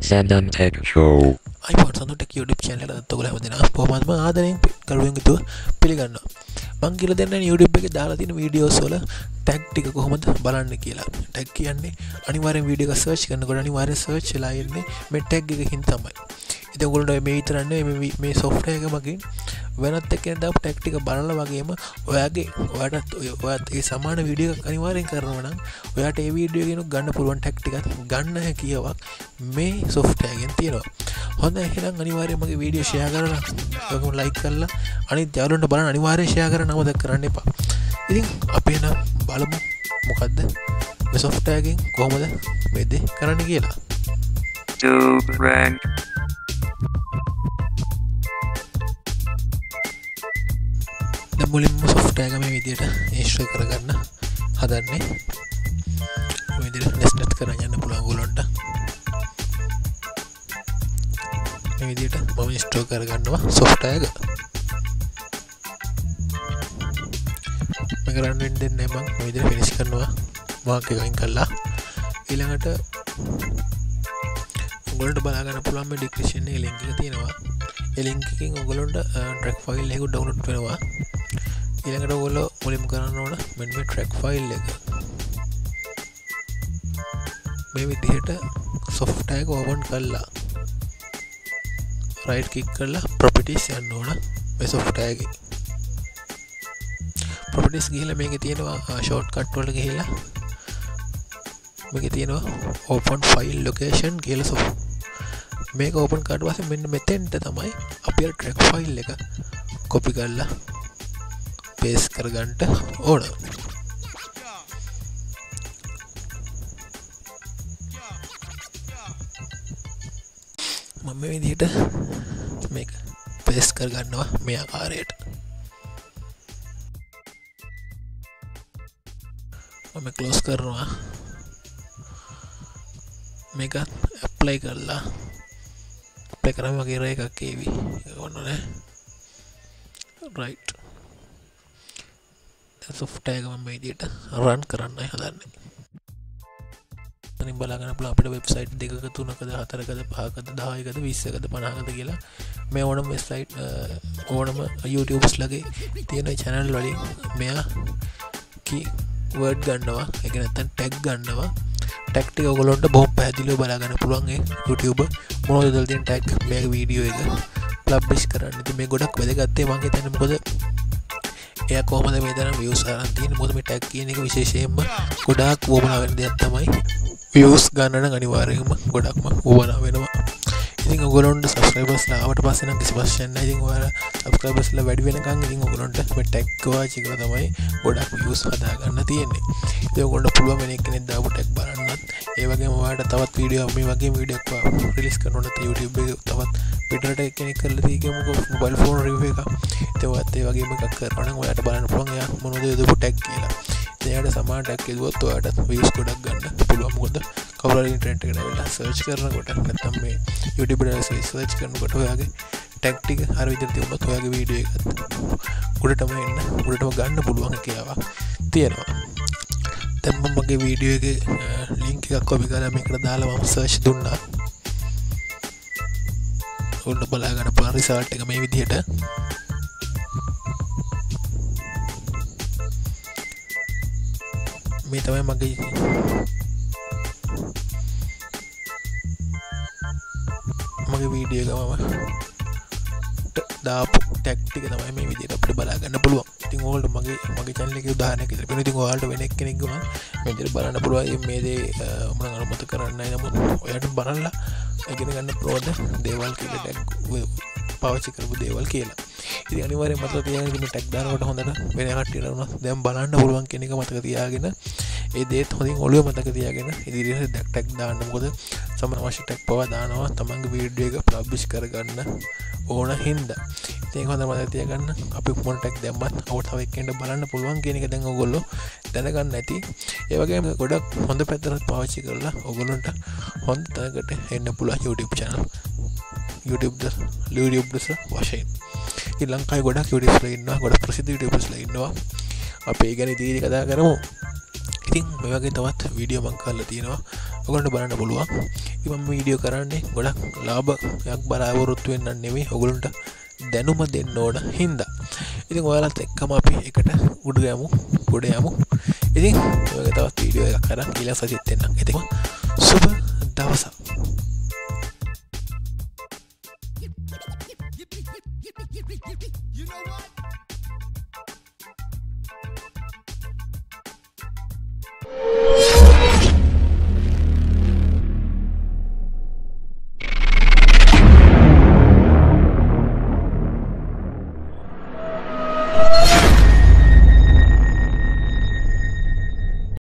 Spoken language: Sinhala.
Sandon Tech Show. iPod Sandon Tech YouTube channel එකට ඔයගොල්ලෝ හැමදෙනාම කොහොමද ආදරයෙන් කරුවෙන් යුතුව පිළිගන්නවා. මම කියලා දෙන්නේ YouTube එකේ දාලා තියෙන වීඩියෝස් වල ටැග් ටික කොහොමද බලන්න කියලා. ටැග් කියන්නේ අනිවාර්යෙන් වීඩියෝ එක සර්ච් කරනකොට අනිවාර්යෙන් සර්ච් වෙලා එන්නේ මේ ටැග් එකකින් තමයි. ඉතින් ඔයගොල්ලෝ මේ විතර නෙවෙයි මේ software එක මගින් වෙනත් එක්කෙනෙක් දාපු ටැග් ටික බලලා වගේම ඔයාට ඒ සමාන වීඩියෝ එකක් අනිවාර්යෙන් කරනවා නම් ඔයාට ඒ වීඩියෝ එකෙන් ගන්න පුළුවන් ටැග් ටිකක් ගන්න හැකියාවක් මේ software එකෙන් තියෙනවා. හොඳයි එහෙනම් අනිවාර්යෙන් මගේ වීඩියෝ ෂෙයා කරලා ඔයගොල්ලෝ ලයික් කරලා අනිත් යාළුවන්ට බලන්න අනිවාර්යෙන් ෂෙයා කරන්න අමතක කරන්න එපා. ඉතින් අපි නම් බලමු මොකද්ද මේ software එකෙන් කොහොමද මේ දේ කරන්න කියලා. මුලින්ම software එක මේ විදිහට install කරගන්න හදන්නේ. මේ විදිහට nested කරගෙන යන්න පුළුවන් ඔයගොල්ලන්ට. මේ විදිහට මම install කරගන්නවා software එක. මේක run වෙන්න දෙන්නේ මම මේ විදිහට finish කරනවා mark එක අයින් කරලා. ඊළඟට ඔයගොල්ලන්ට බලා ගන්න පුළුවන් මේ description එකේ link එක තියෙනවා. ඒ link එකෙන් ඔයගොල්ලන්ට track file එක download වෙනවා. ඊළඟට ඔයගොල්ලෝ මුලින්ම කරන්න ඕන මෙන්න මේ track file එක. මේ විදිහට software එක open කරලා right click කරලා properties යන්න ඕන මේ software එකේ. properties ගිහලා මේකේ තියෙනවා shortcut වල ගිහලා මේකේ තියෙනවා open file location කියලා මේක open කරලා පස්සේ මෙන්න මෙතෙන්ට තමයි අපි අර track file එක copy කරලා paste කරගන්න ඕන. මම මේ විදිහට මේක paste කරගන්නවා මේ ආකාරයට. මම close කරනවා. මේක apply කරලා apply කරාම වගේ එකක් ඒවි. ඒක ඕනනේ. right. software එක මම මේ විදිහට run කරන්නයි හදන්නේ. අනිත් බලා ගන්න පුළුවන් අපිට website දෙකක තුනකද හතරකද පහකද 10කද 20කද 50කද කියලා මේ ඕනම website ඕනම YouTube's ලගේ තියෙන channel වලින් මෙයා keyword ගන්නවා. ඒක නැත්තම් tag ගන්නවා. tag ටික ඔයගොල්ලන්ට බොහොම පැහැදිලිව බලා ගන්න පුළුවන් ඒ YouTube මොනවද දාලා තියෙන tag මේ වීඩියෝ එක publish කරන්න. ඉතින් මේ ගොඩක් වැදගත් මම හිතන්නේ මොකද එයා කොහොමද මේ තරම් views අරන් තියෙන්නේ. මොකද මේ tag කියන එක විශේෂයෙන්ම ගොඩාක් වුවමනා වෙන දෙයක් තමයි. views ගන්න නම් අනිවාර්යයෙන්ම ගොඩක්ම වුවමනා වෙනවා. ඉතින් ඔයගොල්ලොන්ට subscribers ලා ආවට පස්සේ නම් කිසි ප්‍රශ්නයක් නැහැ. ඉතින් ඔයාලා subscribers ලා වැඩි වෙනකන් ඉතින් ඔයගොල්ලොන්ට මේ tag වාචි කරලා තමයි ගොඩක් views හදා ගන්න තියෙන්නේ. ඉතින් ඔයගොල්ලොන්ට පුළුවන් වෙන කෙනෙක් දාපු tag බලන්නත්. ඒ වගේම ඔයාලට තවත් වීඩියෝ මේ වගේ වීඩියෝ එකක් රිලීස් කරනොත් YouTube එකේ තවත් පිටරට කෙනෙක් කරලා තියෙන්නේ මොබයිල් ෆෝන් රිවිව් එක. ඉතින් ඔයත් ඒ වගේම එකක් කරනවා නම් ඔයාලට බලන්න පුළුවන් එයා මොනවද යොදපු tag කියලා. ඉතින් එයාට සමාන tag යදුවොත් ඔයාලට views ගොඩක් ගන්න පුළුවන්. මොකද කවුරු හරි ඉන්ටර්නෙට් එකට ඇවිල්ලා සර්ච් කරනකොට නැත්නම් මේ YouTube එකට සර්ච් කරනකොට ඔයාගේ tag ටික අර විදිහට තියුණොත් ඔයාගේ වීඩියෝ එකත් උඩටම ගන්න පුළුවන් කියාවක් තියෙනවා. දැන් මම මගේ වීඩියෝ එකේ link එකක් copy කරලා මේකට දාලා මම search දුන්නා. ඔන්න බලා ගන්න පුළුවන් result එක මේ විදිහට. මේ තමයි මගේ වීඩියෝ එක මම දාපු tag ටික තමයි මේ විදිහට අපිට බලා ගන්න පුළුවන්. ඉතින් ඔයාලට මගේ channel එකේ උදාහරණයක් විදිහට වෙන ඉතින් ඔයාලට වෙන කෙනෙක් ගුණා මේ විදිහට බලන්න පුළුවන්. මේ දේ මම අනුමත කරන්නේ නැහැ. නමුත් ඔයාලට බලලා ඉගෙන ගන්න පුළුවන් දේවල් කියලා tag පාවිච්චි කරපු දේවල් කියලා. ඉතින් අනිවාර්යයෙන් මතක තියාගන්න මේ tag දානකොට හොඳට වෙන කට්ටියට උනත් දැන් බලන්න පුළුවන් කියන එක මතක තියාගෙන ඒ දේත් හොඳින් ඔළුවේ මතක තියාගෙන ඉදිරියට tag දාන්න. මොකද සමහර අවශ්‍ය tag පවා දානවා තමන්ගේ වීඩියෝ එක publish කරගන්න ඕන හින්දා. ඉතින් ඒක හොඳට මතක තියාගන්න. අපි මොන tag දැම්මත් අවුත් තව එක්කෙනෙක් බලන්න පුළුවන් කියන එක දැන් ඔයගොල්ලෝ දැනගන්න ඇති. ඒ වගේම ගොඩක් හොඳ පැත්තට පාවිච්චි කරලා ඔයගොල්ලන්ට හොඳ තැනකට එන්න පුළුවන් YouTube channel. YouTube වශයෙන්. ඉතින් ලංකාවේ ගොඩක් YouTubers ලා ඉන්නවා. ගොඩක් ප්‍රසිද්ධ YouTubers ලා ඉන්නවා. අපි ඒ ගැන ඉදිරියට කතා කරමු. ඉතින් මේ වගේ තවත් වීඩියෝ මම කරලා තියෙනවා ඔයගොල්ලන්ට බලන්න පුළුවන්. ඉතින් මම වීඩියෝ කරන්නේ ගොඩක් ලාභයක් බලාපොරොත්තු වෙන්න නෙමෙයි ඔයගොල්ලන්ට දැනුම දෙන්න ඕන හින්දා. ඉතින් ඔයාලත් එක්කම අපි එකට ගොඩ යමු. ඉතින් ඔයගේ තවත් වීඩියෝ එකක් කරන් ඊළඟ සතියේත් එන්නම්. ඉතින් සුබ දවසක්. You know what?